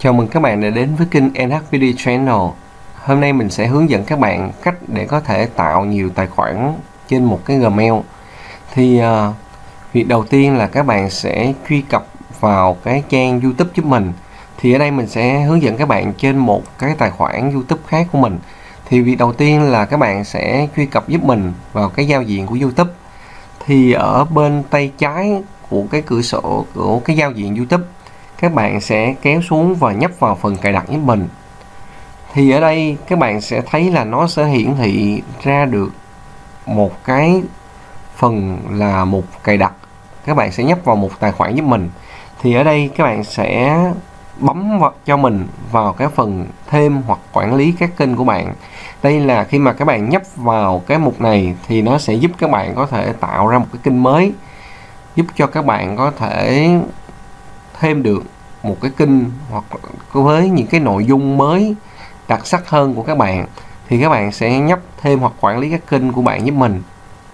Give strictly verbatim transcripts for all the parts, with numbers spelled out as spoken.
Chào mừng các bạn đã đến với kênh en hát Video Channel. Hôm nay mình sẽ hướng dẫn các bạn cách để có thể tạo nhiều tài khoản trên một cái Gmail. Thì uh, việc đầu tiên là các bạn sẽ truy cập vào cái trang YouTube giúp mình. Thì ở đây mình sẽ hướng dẫn các bạn trên một cái tài khoản YouTube khác của mình. Thì việc đầu tiên là các bạn sẽ truy cập giúp mình vào cái giao diện của YouTube. Thì ở bên tay trái của cái cửa sổ của cái giao diện YouTube, các bạn sẽ kéo xuống và nhấp vào phần cài đặt giúp mình. Thì ở đây các bạn sẽ thấy là nó sẽ hiển thị ra được một cái phần là mục cài đặt. Các bạn sẽ nhấp vào một tài khoản giúp mình. Thì ở đây các bạn sẽ bấm vào cho mình vào cái phần thêm hoặc quản lý các kênh của bạn. Đây là khi mà các bạn nhấp vào cái mục này thì nó sẽ giúp các bạn có thể tạo ra một cái kênh mới, giúp cho các bạn có thể thêm được một cái kênh hoặc với những cái nội dung mới đặc sắc hơn của các bạn. Thì các bạn sẽ nhấp thêm hoặc quản lý các kênh của bạn giúp mình.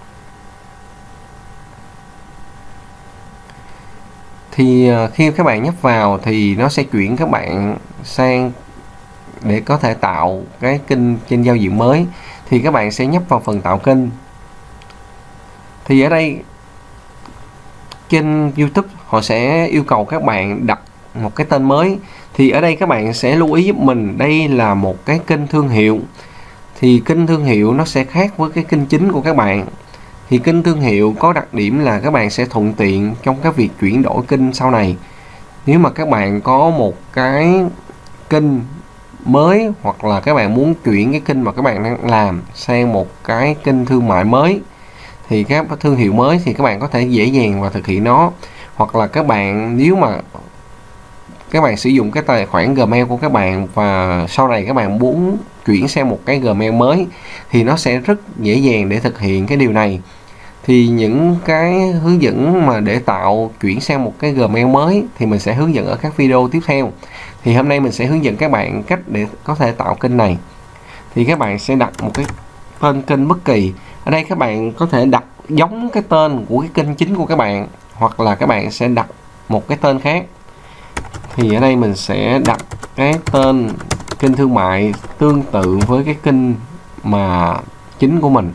Thì khi các bạn nhấp vào thì nó sẽ chuyển các bạn sang để có thể tạo cái kênh trên giao diện mới. Thì các bạn sẽ nhấp vào phần tạo kênh. Thì ở đây trên YouTube họ sẽ yêu cầu các bạn đặt một cái tên mới. Thì ở đây các bạn sẽ lưu ý giúp mình, đây là một cái kênh thương hiệu. Thì kênh thương hiệu nó sẽ khác với cái kênh chính của các bạn. Thì kênh thương hiệu có đặc điểm là các bạn sẽ thuận tiện trong cái việc chuyển đổi kênh sau này. Nếu mà các bạn có một cái kênh mới, hoặc là các bạn muốn chuyển cái kênh mà các bạn đang làm sang một cái kênh thương mại mới, thì các thương hiệu mới, thì các bạn có thể dễ dàng và thực hiện nó. Hoặc là các bạn nếu mà các bạn sử dụng cái tài khoản Gmail của các bạn và sau này các bạn muốn chuyển sang một cái Gmail mới thì nó sẽ rất dễ dàng để thực hiện cái điều này. Thì những cái hướng dẫn mà để tạo chuyển sang một cái Gmail mới thì mình sẽ hướng dẫn ở các video tiếp theo. Thì hôm nay mình sẽ hướng dẫn các bạn cách để có thể tạo kênh này. Thì các bạn sẽ đặt một cái tên kênh bất kỳ. Ở đây các bạn có thể đặt giống cái tên của cái kênh chính của các bạn, hoặc là các bạn sẽ đặt một cái tên khác. Thì ở đây mình sẽ đặt cái tên kênh thương mại tương tự với cái kênh mà chính của mình.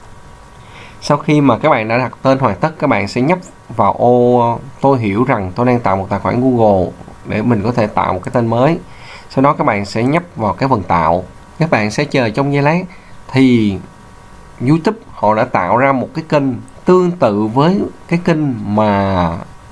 Sau khi mà các bạn đã đặt tên hoàn tất, các bạn sẽ nhấp vào ô tôi hiểu rằng tôi đang tạo một tài khoản Google để mình có thể tạo một cái tên mới. Sau đó các bạn sẽ nhấp vào cái phần tạo. Các bạn sẽ chờ trong giây lát thì YouTube họ đã tạo ra một cái kênh tương tự với cái kênh mà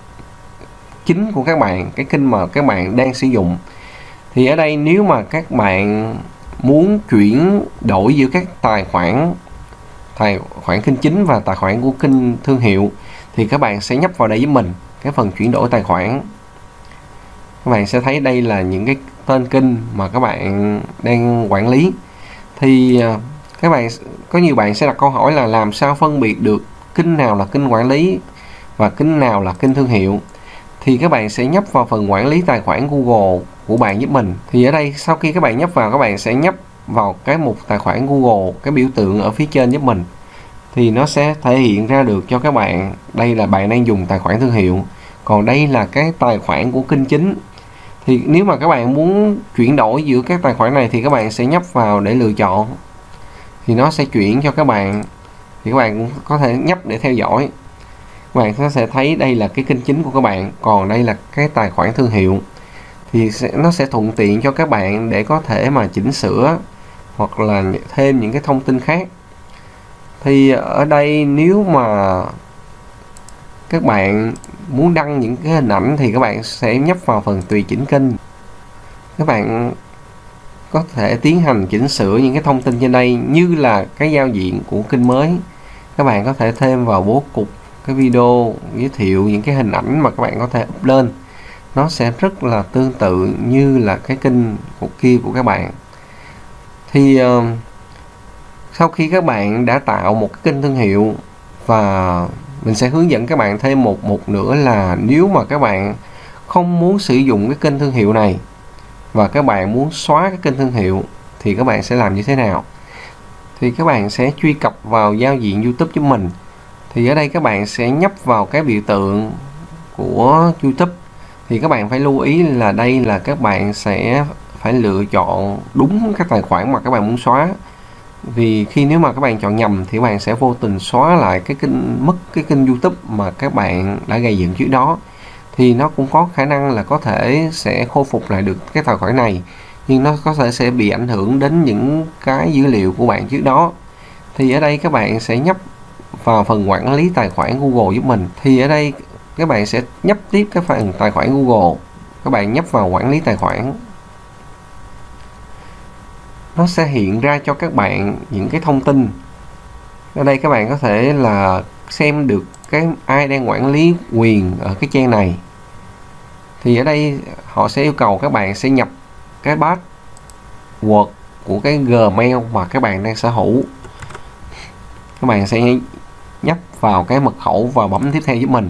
chính của các bạn, cái kênh mà các bạn đang sử dụng. Thì ở đây nếu mà các bạn muốn chuyển đổi giữa các tài khoản tài khoản kênh chính và tài khoản của kênh thương hiệu thì các bạn sẽ nhấp vào đây với mình cái phần chuyển đổi tài khoản. Các bạn sẽ thấy đây là những cái tên kênh mà các bạn đang quản lý. Thì các bạn có nhiều bạn sẽ đặt câu hỏi là làm sao phân biệt được kênh nào là kênh quản lý và kênh nào là kênh thương hiệu. Thì các bạn sẽ nhấp vào phần quản lý tài khoản Google của bạn giúp mình. Thì ở đây sau khi các bạn nhấp vào, các bạn sẽ nhấp vào cái mục tài khoản Google, cái biểu tượng ở phía trên giúp mình. Thì nó sẽ thể hiện ra được cho các bạn đây là bạn đang dùng tài khoản thương hiệu, còn đây là cái tài khoản của kênh chính. Thì nếu mà các bạn muốn chuyển đổi giữa các tài khoản này thì các bạn sẽ nhấp vào để lựa chọn. Thì nó sẽ chuyển cho các bạn. Thì các bạn cũng có thể nhấp để theo dõi. Các bạn có thể thấy đây là cái kênh chính của các bạn, còn đây là cái tài khoản thương hiệu. Thì sẽ, nó sẽ thuận tiện cho các bạn để có thể mà chỉnh sửa hoặc là thêm những cái thông tin khác. Thì ở đây nếu mà các bạn muốn đăng những cái hình ảnh thì các bạn sẽ nhấp vào phần tùy chỉnh kênh. Các bạn có thể tiến hành chỉnh sửa những cái thông tin trên đây, như là cái giao diện của kênh mới. Các bạn có thể thêm vào bố cục cái video giới thiệu những cái hình ảnh mà các bạn có thể up lên. Nó sẽ rất là tương tự như là cái kênh của kia của các bạn. Thì uh, sau khi các bạn đã tạo một cái kênh thương hiệu, và mình sẽ hướng dẫn các bạn thêm một mục nữa là nếu mà các bạn không muốn sử dụng cái kênh thương hiệu này và các bạn muốn xóa cái kênh thương hiệu thì các bạn sẽ làm như thế nào. Thì các bạn sẽ truy cập vào giao diện YouTube giúp mình. Thì ở đây các bạn sẽ nhấp vào cái biểu tượng của YouTube thì các bạn phải lưu ý là đây là các bạn sẽ phải lựa chọn đúng cái tài khoản mà các bạn muốn xóa. Vì khi nếu mà các bạn chọn nhầm thì các bạn sẽ vô tình xóa lại cái kênh, mất cái kênh YouTube mà các bạn đã gây dựng trước đó. Thì nó cũng có khả năng là có thể sẽ khôi phục lại được cái tài khoản này, nhưng nó có thể sẽ bị ảnh hưởng đến những cái dữ liệu của bạn trước đó. Thì ở đây các bạn sẽ nhấp vào phần quản lý tài khoản Google giúp mình. Thì ở đây các bạn sẽ nhấp tiếp cái phần tài khoản Google, các bạn nhấp vào quản lý tài khoản. Nó sẽ hiện ra cho các bạn những cái thông tin. Ở đây các bạn có thể là xem được cái ai đang quản lý quyền ở cái trang này. Thì ở đây họ sẽ yêu cầu các bạn sẽ nhập cái password của cái Gmail mà các bạn đang sở hữu. Các bạn sẽ nhấp vào cái mật khẩu và bấm tiếp theo giúp mình.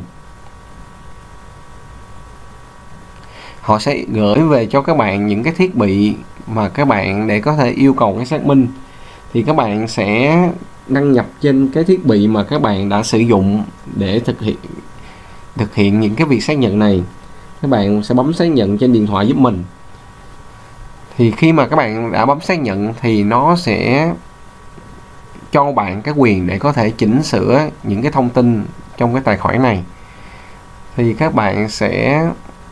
Họ sẽ gửi về cho các bạn những cái thiết bị mà các bạn để có thể yêu cầu cái xác minh. Thì các bạn sẽ đăng nhập trên cái thiết bị mà các bạn đã sử dụng để thực hiện thực hiện những cái việc xác nhận này. Các bạn sẽ bấm xác nhận trên điện thoại giúp mình. Thì khi mà các bạn đã bấm xác nhận thì nó sẽ cho bạn cái quyền để có thể chỉnh sửa những cái thông tin trong cái tài khoản này. Thì các bạn sẽ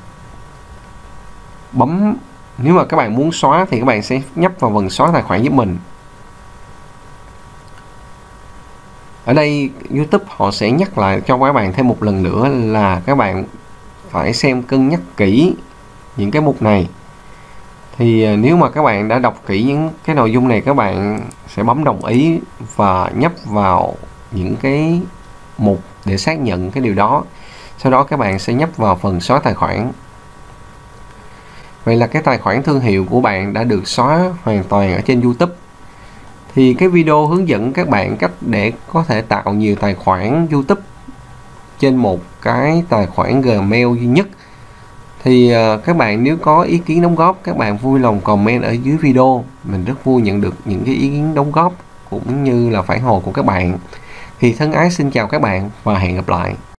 bấm, nếu mà các bạn muốn xóa thì các bạn sẽ nhấp vào phần xóa tài khoản giúp mình. Ở đây YouTube họ sẽ nhắc lại cho các bạn thêm một lần nữa là các bạn phải xem cân nhắc kỹ những cái mục này. Thì nếu mà các bạn đã đọc kỹ những cái nội dung này, các bạn sẽ bấm đồng ý và nhấp vào những cái mục để xác nhận cái điều đó. Sau đó các bạn sẽ nhấp vào phần xóa tài khoản. Vậy là cái tài khoản thương hiệu của bạn đã được xóa hoàn toàn ở trên YouTube. Thì cái video hướng dẫn các bạn cách để có thể tạo nhiều tài khoản YouTube trên một cái tài khoản Gmail duy nhất. Thì uh, các bạn nếu có ý kiến đóng góp, các bạn vui lòng comment ở dưới video. Mình rất vui nhận được những cái ý kiến đóng góp cũng như là phản hồi của các bạn. Thì thân ái xin chào các bạn và hẹn gặp lại.